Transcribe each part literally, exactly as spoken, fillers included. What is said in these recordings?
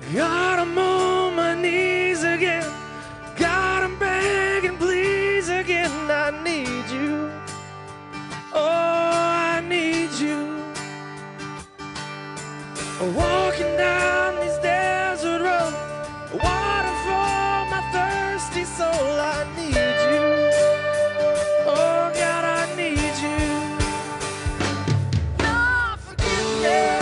God, I'm on my knees again. God, I'm begging, please again. I need you. Oh, I need you. Walking down these desert roads, water for my thirsty soul. I need you. Oh, God, I need you. Your forgiveness.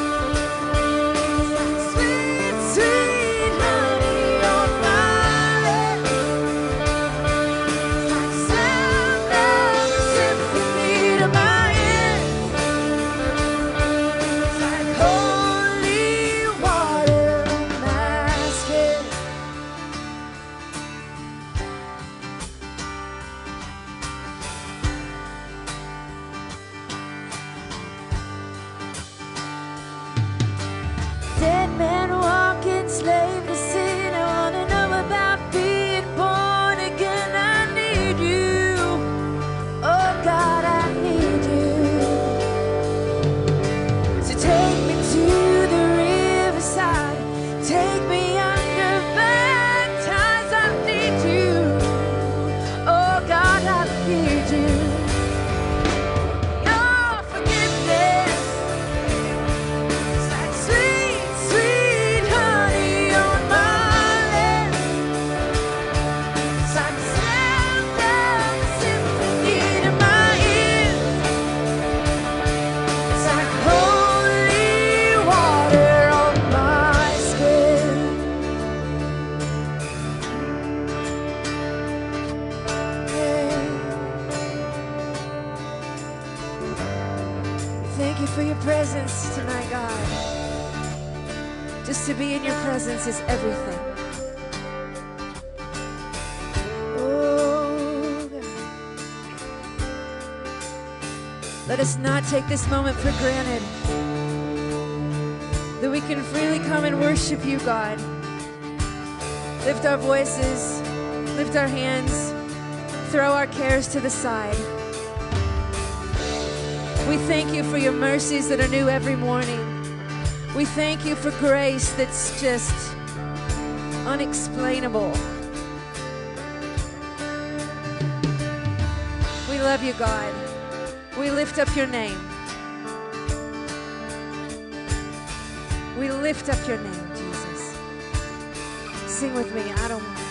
Dead man walking, slave to sin. I wanna know about being born again. I need you. Oh God, I need you. So take me to the riverside. Take me under baptize. I need you. Oh God, I need you. Your forgiveness. It's like sweet, sweet honey on my lips. It's like the sound of a symphony to my ears. It's like holy water on my skin. Yeah. Thank you for your presence tonight, God. Just to be in your presence is everything. Oh, God. Let us not take this moment for granted. That we can freely come and worship you, God. Lift our voices, lift our hands, throw our cares to the side. We thank you for your mercies that are new every morning. We thank you for grace that's just unexplainable. We love you, God. We lift up your name. We lift up your name, Jesus. Sing with me. I don't want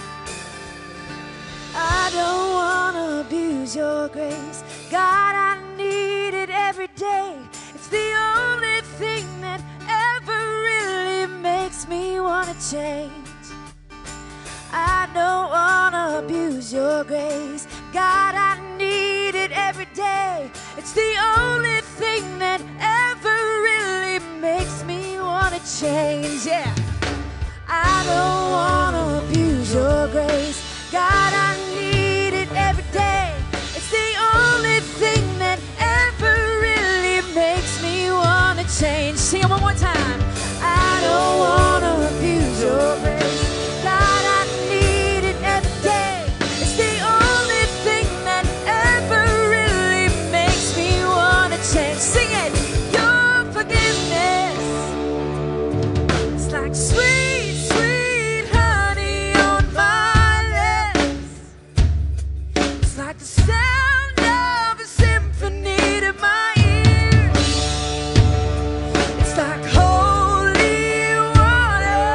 I don't want to abuse your grace. God, I need it every day. It's the only thing that ever really makes me want to change. I don't want to abuse your grace. God, I need it every day. It's the only thing that ever really makes me want to change. Yeah. I don't want to abuse your grace. God, I need it every day. It's the only thing that ever really makes me want to change. Sing it one more time. I don't want to abuse your grace. God, I need it every day. It's the only thing that ever really makes me want to change. Sing it. Your forgiveness. It's like sweet, sweet honey on my lips. It's like the sound of a symphony to my ears. It's like holy water.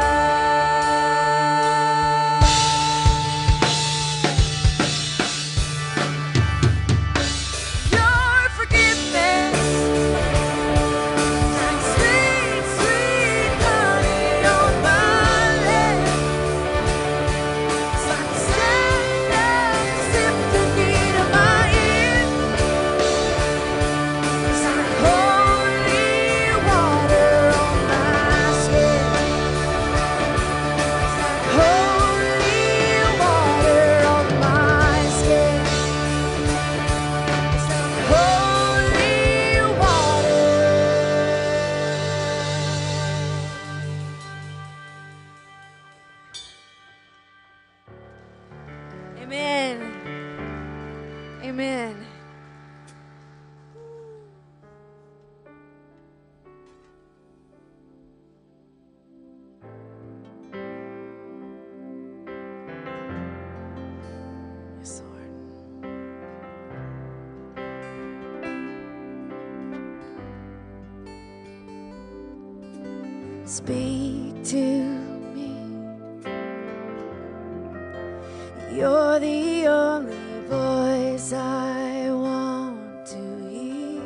Your forgiveness. Like sweet, sweet honey on my lips. It's like the sound of a symphony to my ears. It's like holy water on my skin. It's like holy water on my skin. It's like holy water. Amen. Amen. speak to me. You're the only voice I want to hear.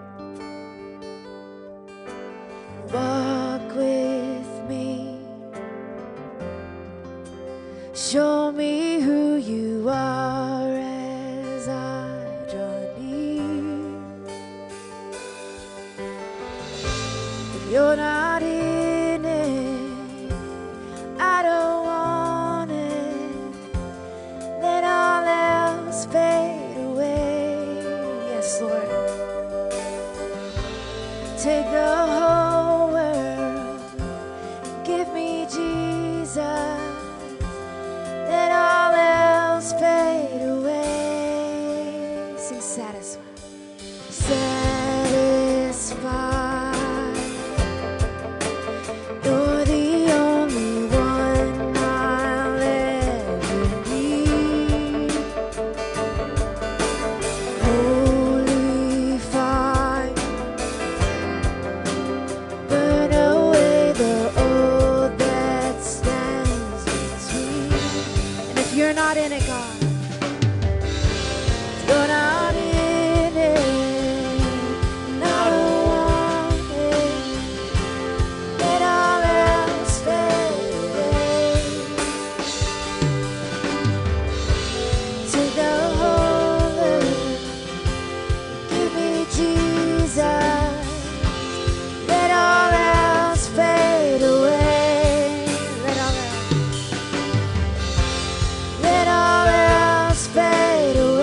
Walk with me. Show me who you are as I draw near. If you're not in it, I don't want it. Let all else fade away. Yes, Lord. Take the whole world, give me Jesus. Let all else fade away. Sing satisfied. Satisfied. You're the only one I'll ever need. Holy fire, burn away the old that stands between. And if you're not in it, God, if you're not in it, and I don't want it. Let all else fade away. Take the whole earth, give me Jesus. Let all else fade away. Let all else, let all else fade away.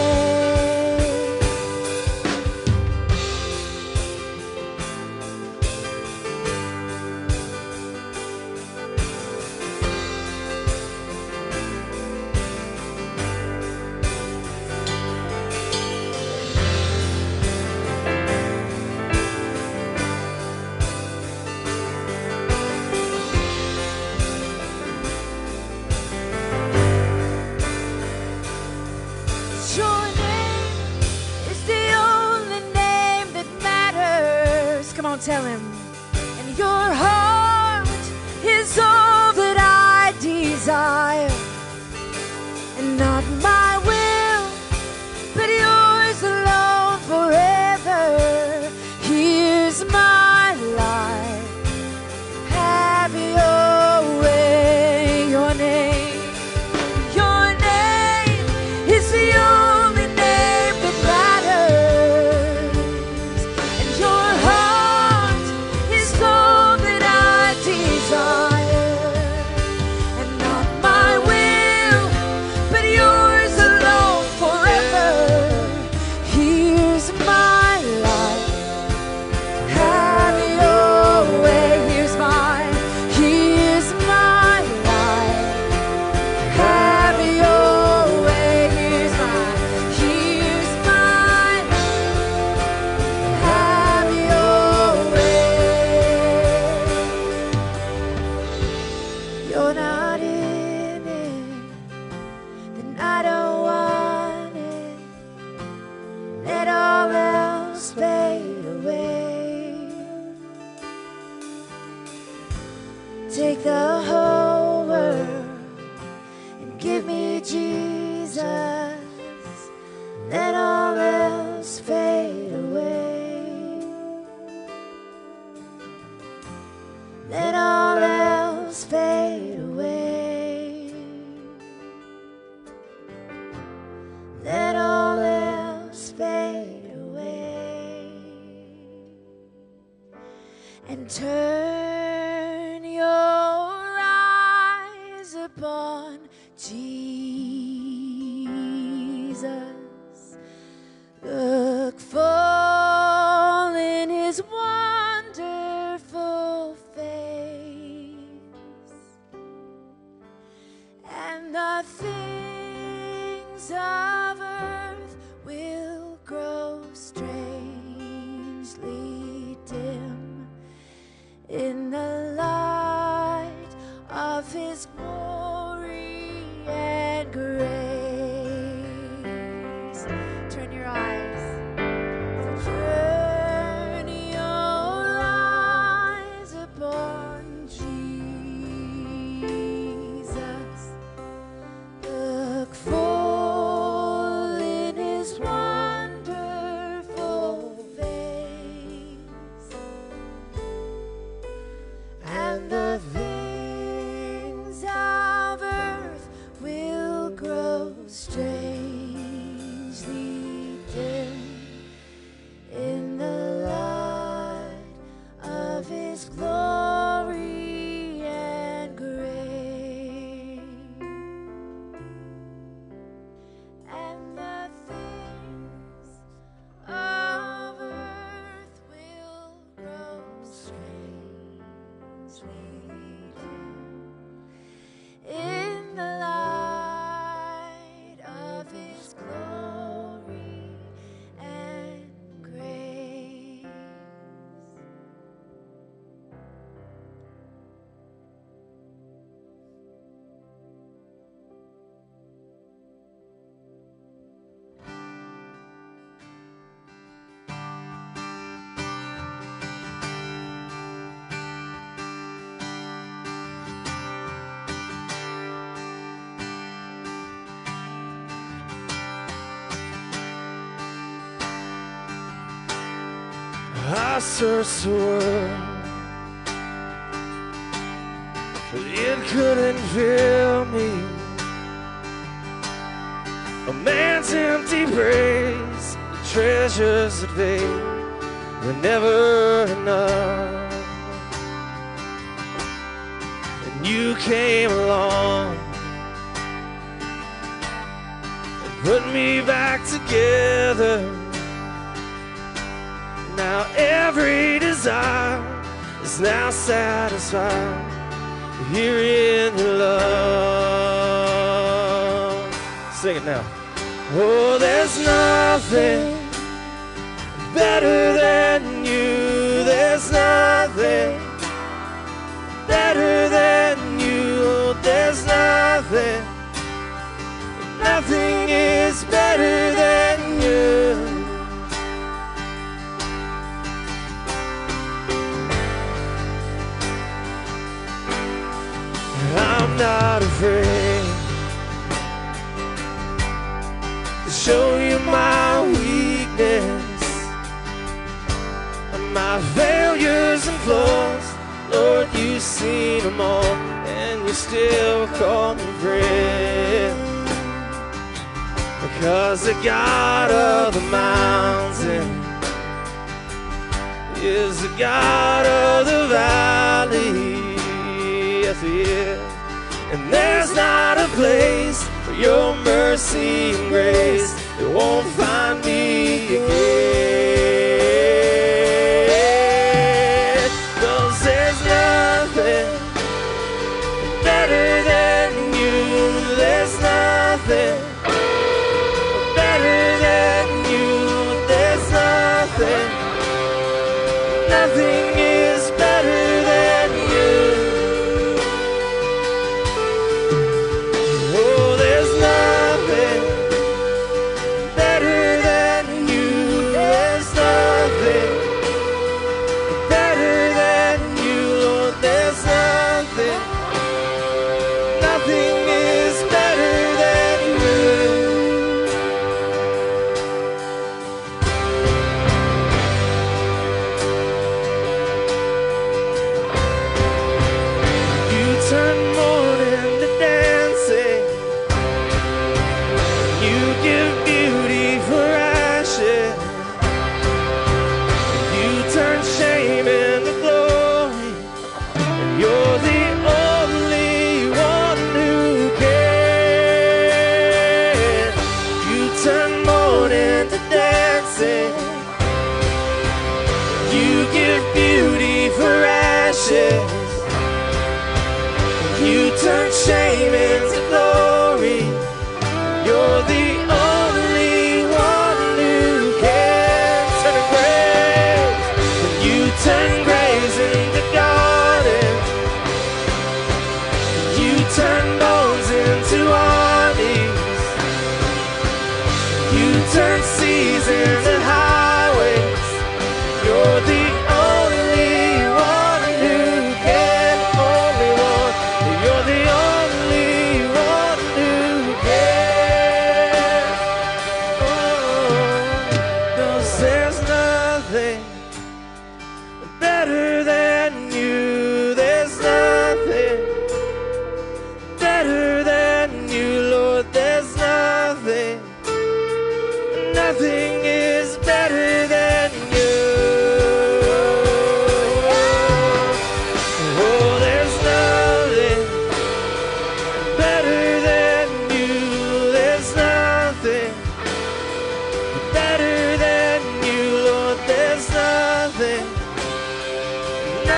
Your name is the only name that matters. Come on, tell him. And your heart is all that I desire. And not my will, but yours alone forever. Here's my life. Have your way. Your name. Your name is the only name that matters. And your heart is all that I desire. And not my will, but yours alone forever. Here's my life. Have your way. Here's my, here's my life. Have your way. Here's my, here's my, have your way. You're not in it, then I don't want it. Let all else fade away. Take the whole world and give me Jesus. Let all else fade away. Let all else fade away. Let all else fade away. And turn your eyes upon Jesus. Look full in his wonderful face, and the things of earth will grow strangely dim in His glory and grace, and the things of earth will grow strangely dim in the light of His glory and grace. I searched the world, but it couldn't fill me. A man's empty praise, the treasures that fade were never enough. And you came along and put me back together. Now every desire is now satisfied here in your love. Sing it now. Oh, there's nothing better than you. There's nothing better than you. There's nothing, nothing is better than you. I'm not afraid to show you my weakness, my failures and flaws. Lord, you've seen them all, and you still call me friend. Because the God of the mountain is the God of the valley. Yes, He is. And there's not a place for your mercy and grace that won't find me again. 'Cause there's nothing better than you. There's nothing better than you. There's nothing, nothing is better than you. Oh, there's nothing better than you. There's nothing better than you, Lord. There's nothing, nothing is better than you. You turn mourning to dancing. You give beauty for ashes. You turn shame into glory. And you're the only one who can. You turn mourning to dancing. You give beauty for ashes. You turn shame into glory. You're the only one who can turn graves. When you turn graves into gardens, you turn bones into armies. You turn seas into highways. You're the only one who can, only one. You're the only one.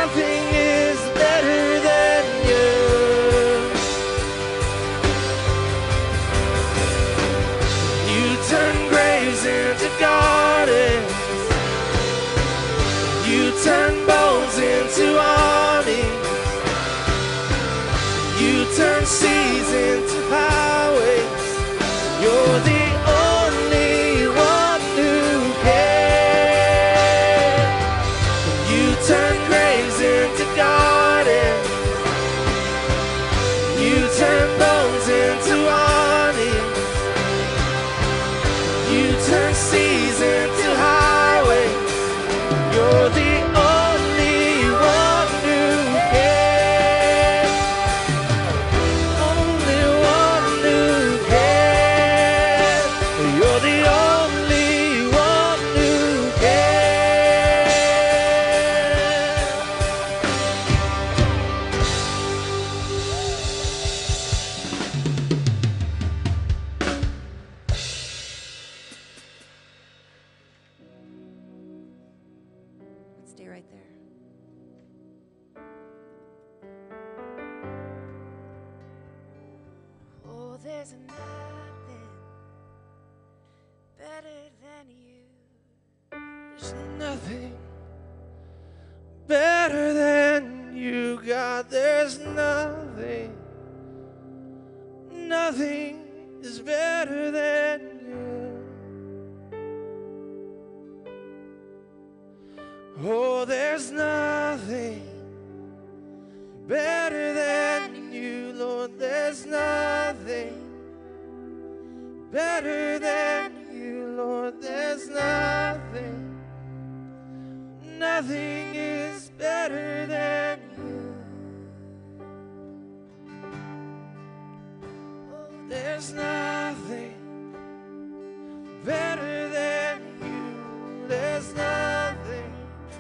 nothing is better than you. You turn graves into gardens. You turn bones into armies. You turn seas into highways. You're the only one who can. You turn graves into gardens. You turn bones into armies. You turn seas into highways. You're the only one who can. Only one who can. You're the only one who can. Stay right there. Oh, there's nothing better than you. There's nothing better than you, God. There's nothing, nothing is better than you. Oh, there's nothing better than you, Lord. There's nothing better than you, Lord. There's nothing, nothing is better than you. Oh, there's nothing better than you. There's nothing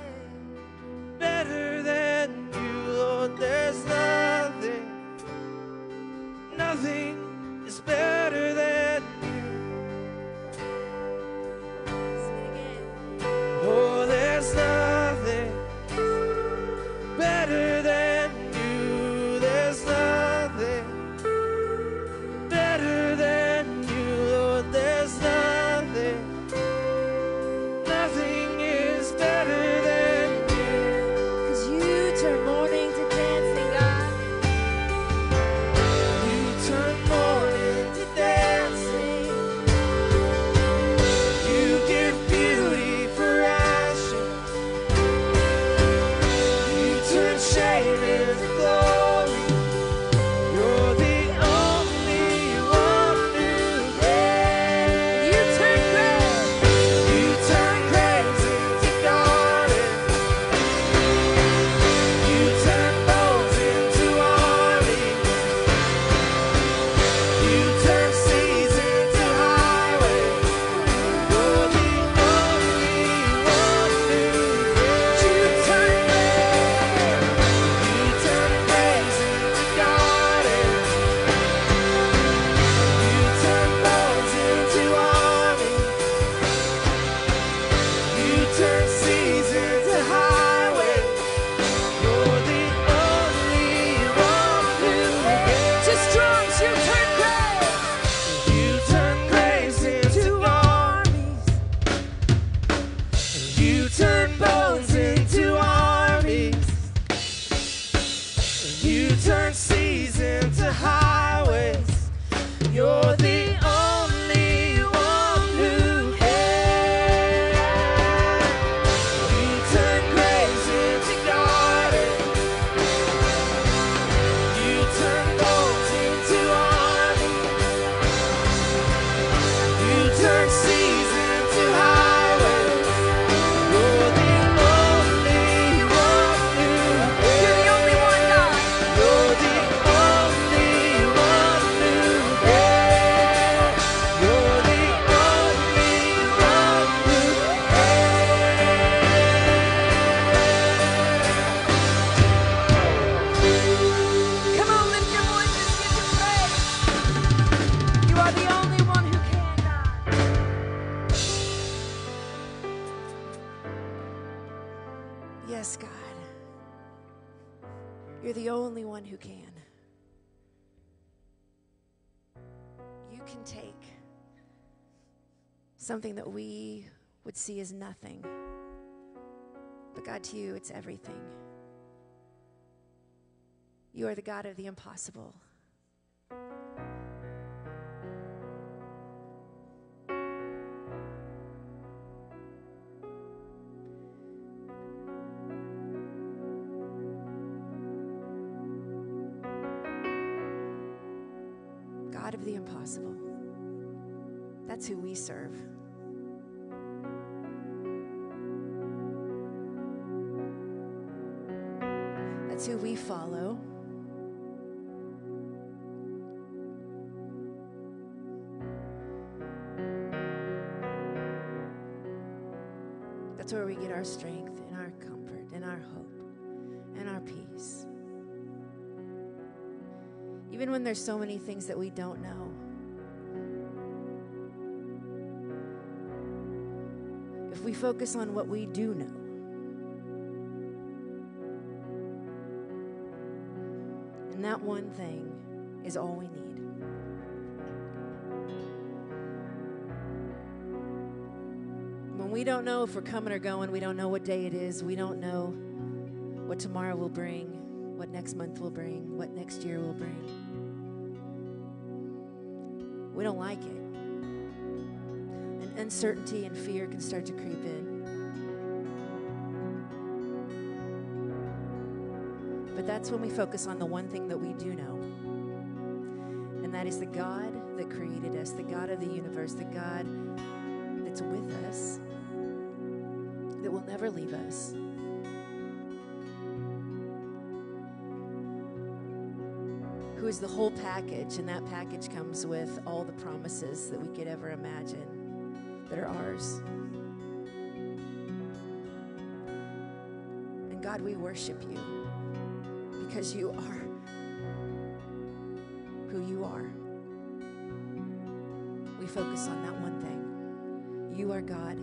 better than you, Lord. There's nothing, nothing is better than you. Oh, there's nothing better than you. There's nothing better than you, Lord. There's nothing, nothing is better than you. 'Cause you turn mourning to dancing, God. You turn You're the only one who can. You can take something that we would see as nothing, but God, to you, it's everything. You are the God of the impossible. God of the impossible. That's who we serve. That's who we follow. That's where we get our strength and our comfort and our hope and our peace. Even when there's so many things that we don't know. If we focus on what we do know, and that one thing is all we need. When we don't know if we're coming or going, we don't know what day it is, we don't know what tomorrow will bring, what next month will bring, what next year will bring. We don't like it. And uncertainty and fear can start to creep in. But that's when we focus on the one thing that we do know. And that is the God that created us, the God of the universe, the God that's with us, that will never leave us. Who is the whole package, and that package comes with all the promises that we could ever imagine that are ours. And God, we worship you because you are who you are. We focus on that one thing. You are God.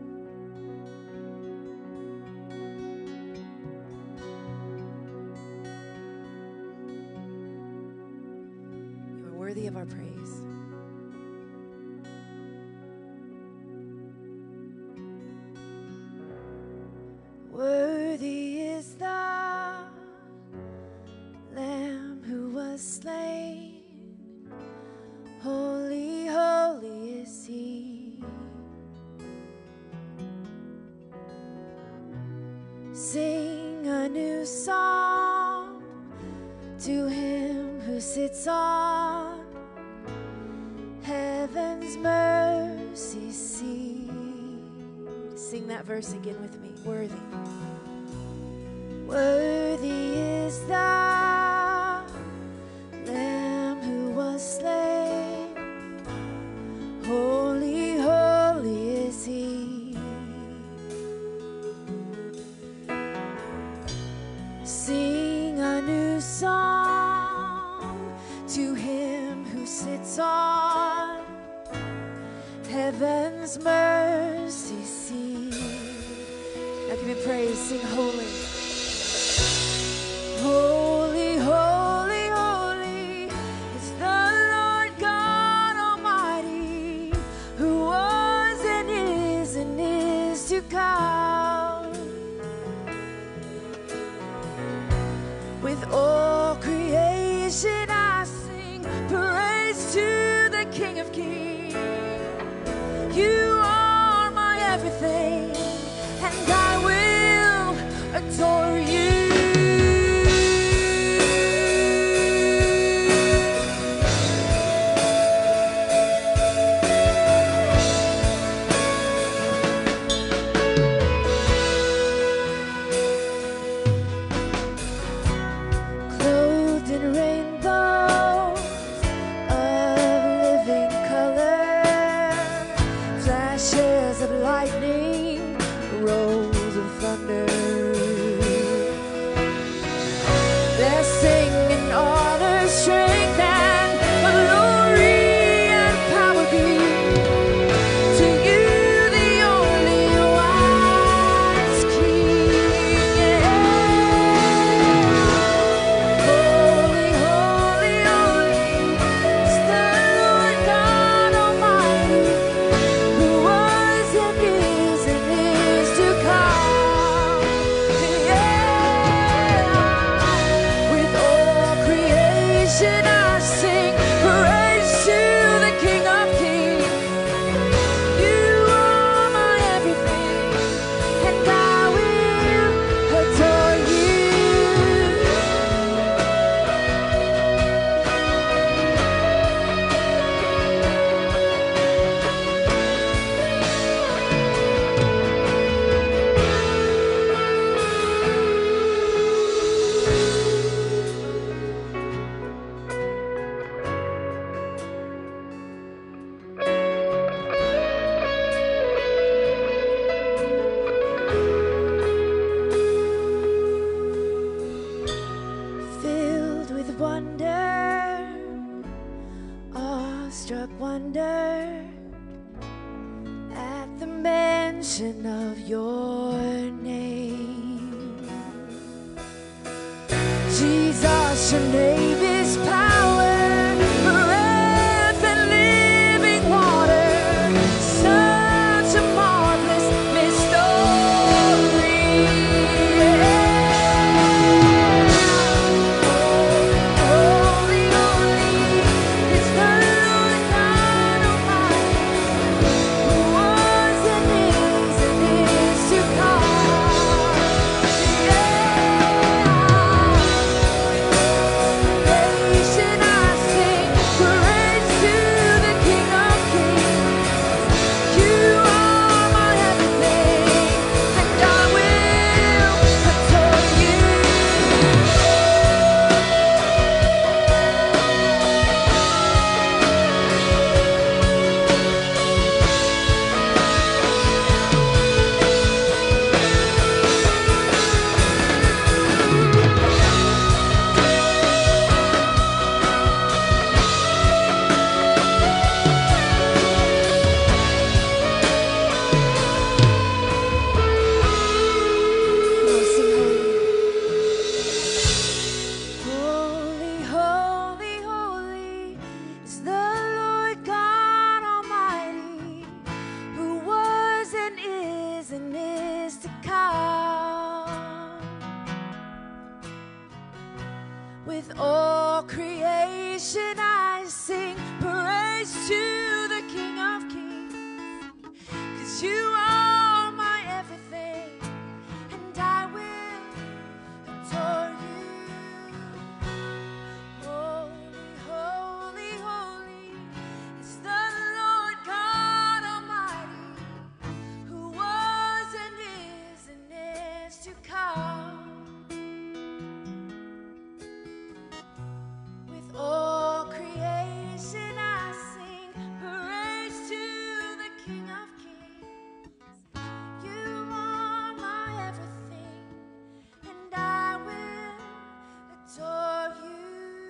Worthy of our praise. Worthy is the Lamb who was slain. Holy, holy is he. Sing a new song to him who sits on heaven's mercy seat. Sing that verse again with me. Worthy. Worthy is the Lamb who was slain. Holy, holy is he. Sing a new song to him who sits on heaven's mercy seat. Now give me praise. Sing holy. Holy, holy, holy is the Lord God Almighty, who was and is and is to come. With all creation I sing praise to the King of Kings. You are my everything, and I will adore you. Clothed in rainbows of living color, flashes of lightning, rolls of thunder. They're singing honor, strength, and glory and power be to you, the only wise King. wonder at the mention of your name. Jesus, your name is power, breath and living water. Such a marvelous mystery. Holy, holy is the Lord God Almighty, who was and is and is to come. Creation, I sing praise to the King of Kings. You are my everything, and I will adore you. Come on, sing holy. Holy, holy, holy is the Lord God Almighty, who was and is and is to come. With all creation I sing praise to the King of Kings, 'cause you are my everything, and I will adore you. Holy, holy, holy is the Lord God Almighty, who was and is and is to come. With all creation I sing praise to the King of Kings. You are my everything, and I will adore you.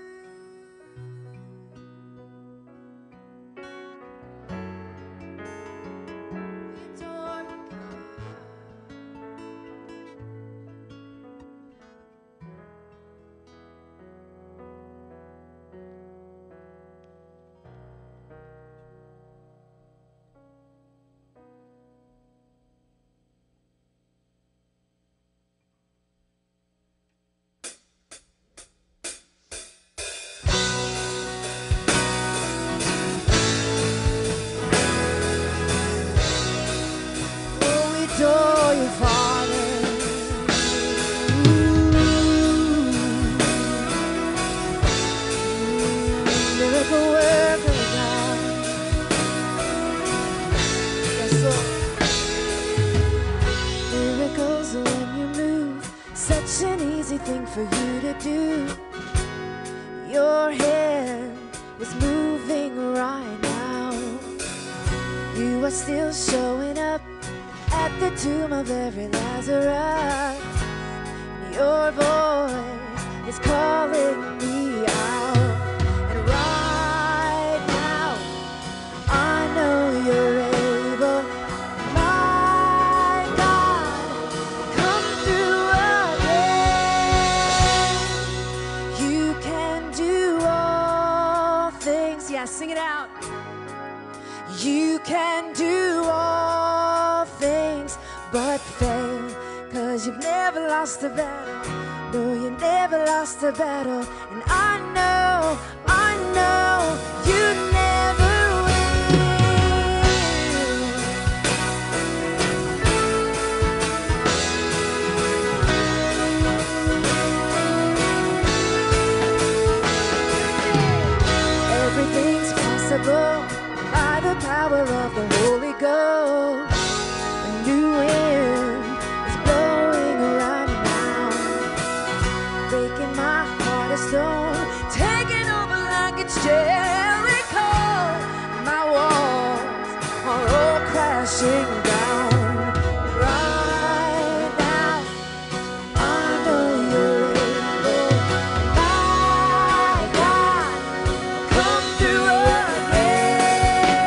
We adore you, God. Oh, we adore you, Father. Miracle worker, God. Yes, Lord. Miracles when you move, such an easy thing for you to do. Your hand is moving right now. You are still showing up at the tomb of every Lazarus. Your voice is calling me out. And right now, I know you're able. My God, come through again. You can do all things. Yeah, sing it out. You can do all things but fail, 'cause you've never lost a battle. No, you never lost a battle. And I know, I know you never will. Everything's possible by the power of the Holy Ghost. A new wind is blowing right now, breaking my heart of stone, taking over like it's Jericho. My walls are all crashing down. Right now, I know you're able. My God, come through again.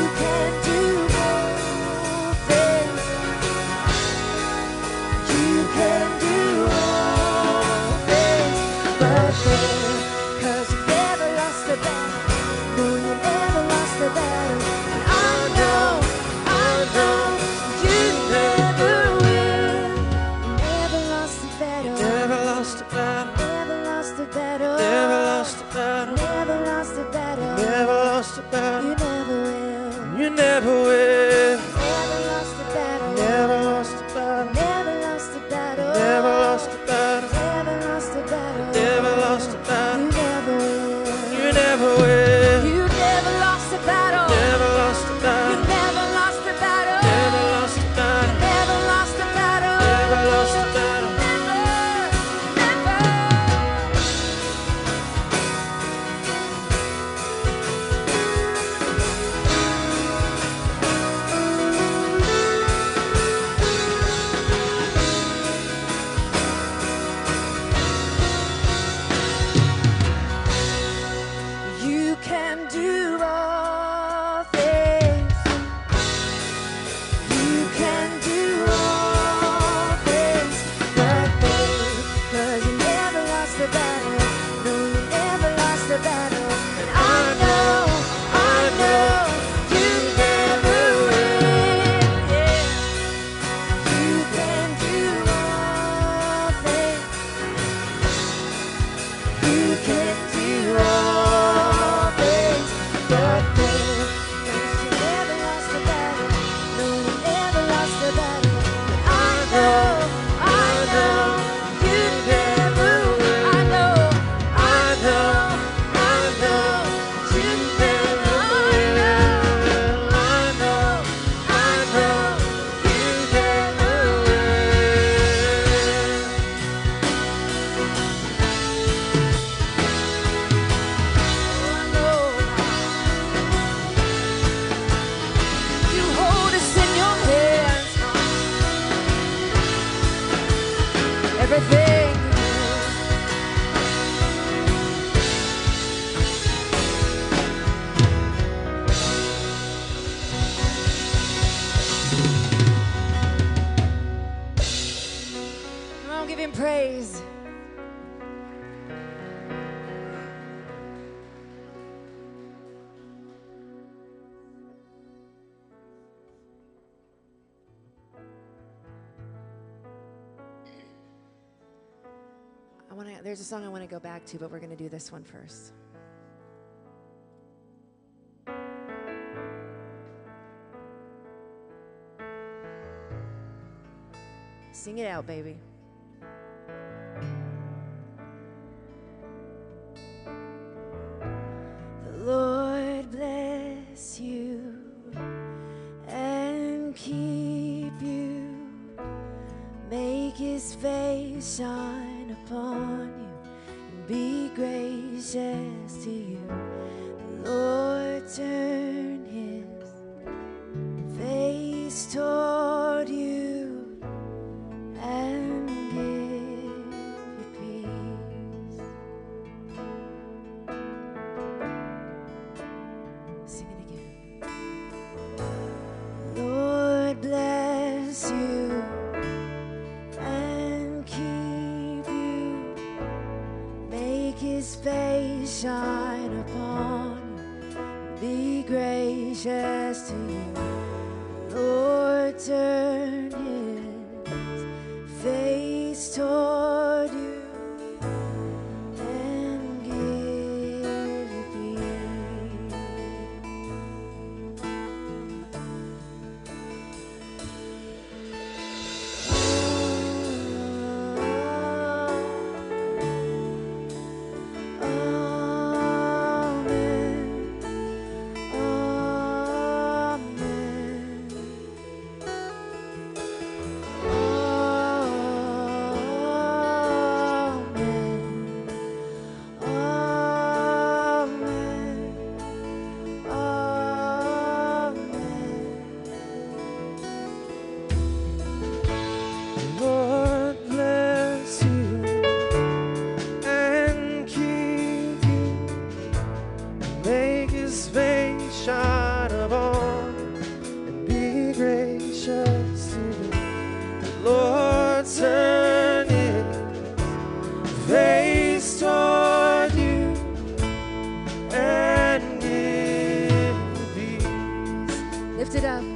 can do all things. You can do all things but fail. 'Cause you never lost a battle. No, you never lost a battle. And I know, I know you never will. You never lost a battle. Never lost a battle. Never lost a battle. Never lost a battle. Never lost a battle. Never lost a battle. You never will. You never will. Never lost a battle. Never lost a battle. Never lost a battle. Never lost a battle. Never lost a battle. Never lost a battle. You never will. You never will. You never lost a battle. Never lost a You battle. never lost a battle. Never lost a battle. Never lost a battle. Never lost a battle. Never, never. You can do all things. You can do all things but fail. 'Cause you never lost the battle. No, you never lost the battle. And I know, I know you never will. Yeah. You can do all things. You can do all things but fail. 'Cause you never lost a battle. No, you never lost a battle. And I know, I know you never will. I know, I know, I know you never will. I know, I know you never will. I know you hold us in your hands. Everything you do. Come on, give him praise. I want to. There's a song I want to go back to, but we're going to do this one first. Sing it out, baby. The Lord bless you and keep you. Make his face shine upon you and be gracious to you. The Lord turn his face toward you and give you peace. Sing it again. Lord bless you and keep you. Make his face shine upon you. Be gracious to you. Lord, turn his face toward you and give you peace. Amen. Amen. lift it up.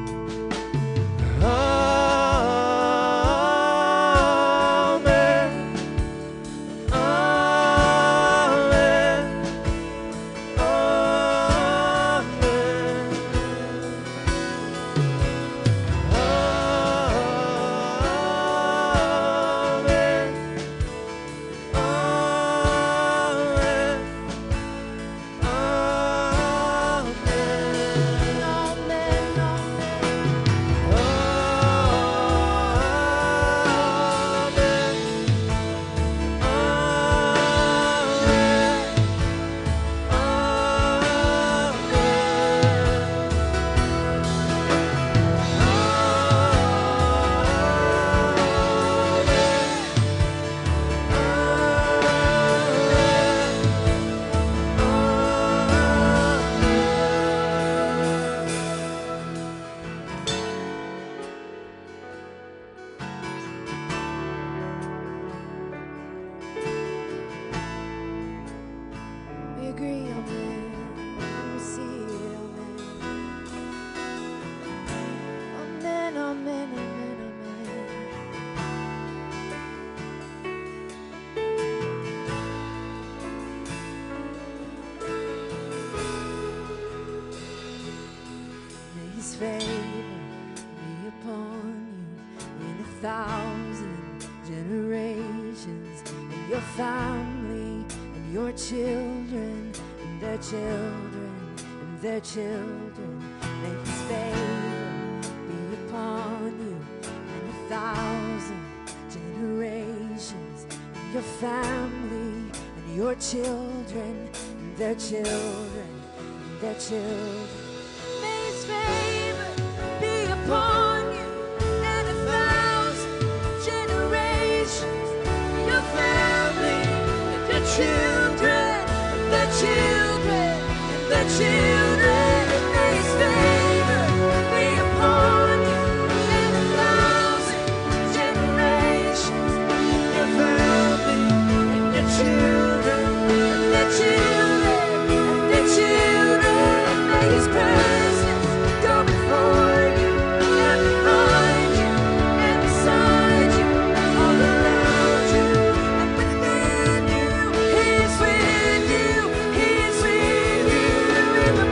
We agree, amen. We receive it, amen. Amen, amen, amen, amen. May His favor be upon you in a thousand generations, and your family, and your children, and their children, and their children. May His favor be upon you in a thousand generations, and your family, and your children, and their children, and their children. May His favor be upon you in a thousand generations, and your family, and your children, and their children, and their children. May His favor be upon you in a thousand generations, and your family, and your children, and their children, and their children. May His presence go before you, and behind you, and beside you, all around you, and within you. He is with you, He is with you in the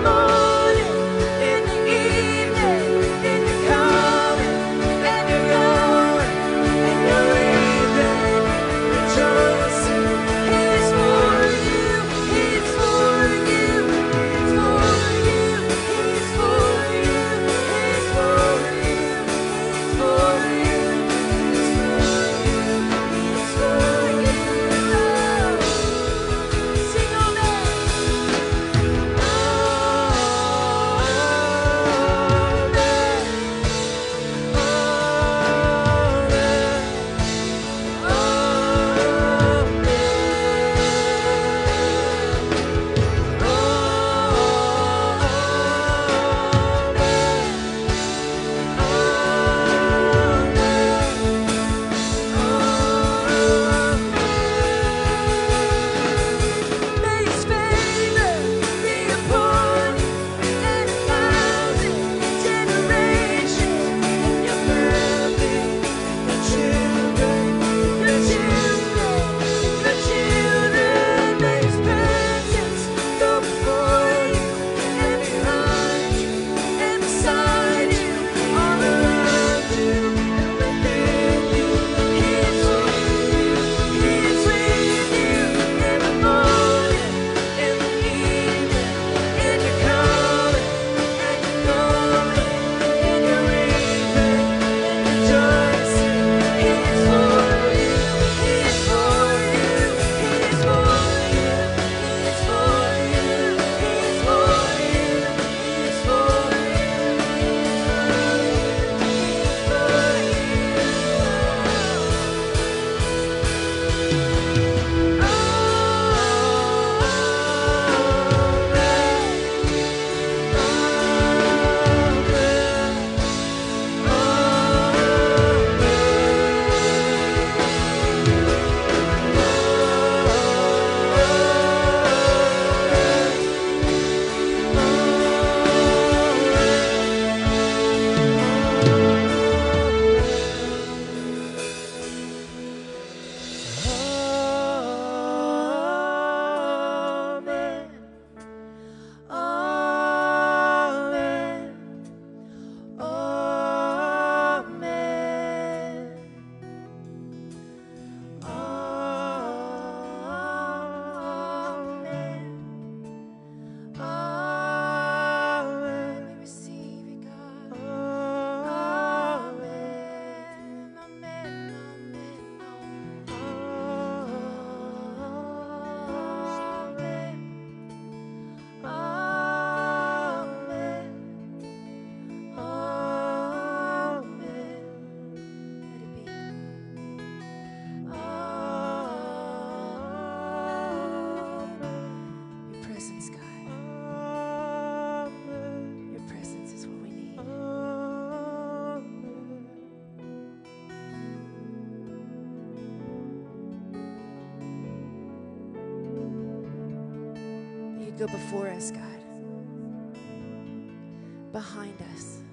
go before us, God, behind us.